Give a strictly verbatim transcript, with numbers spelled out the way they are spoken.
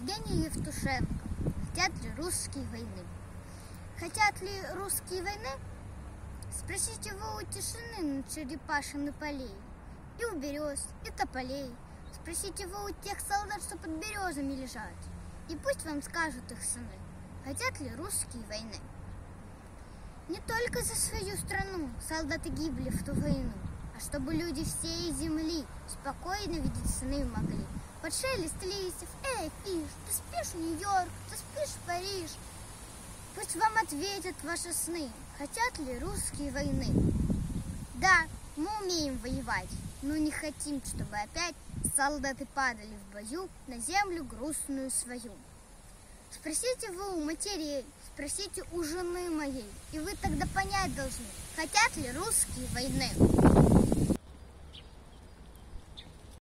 Евгений Евтушенко. Хотят ли русские войны? Хотят ли русские войны? Спросите вы у тишины над черепашин и полей, и у берез, и тополей. Спросите вы у тех солдат, что под березами лежат, и пусть вам скажут их сыны, хотят ли русские войны. Не только за свою страну солдаты гибли в ту войну, а чтобы люди всей земли спокойно видеть сны могли. Под шелест листьев: эй, фиш, ты спишь в Нью-Йорк, ты спишь в Париж? Пусть вам ответят ваши сны, хотят ли русские войны. Да, мы умеем воевать, но не хотим, чтобы опять солдаты падали в бою на землю грустную свою. Спросите вы у матерей, спросите у жены моей, и вы тогда понять должны, хотят ли русские войны.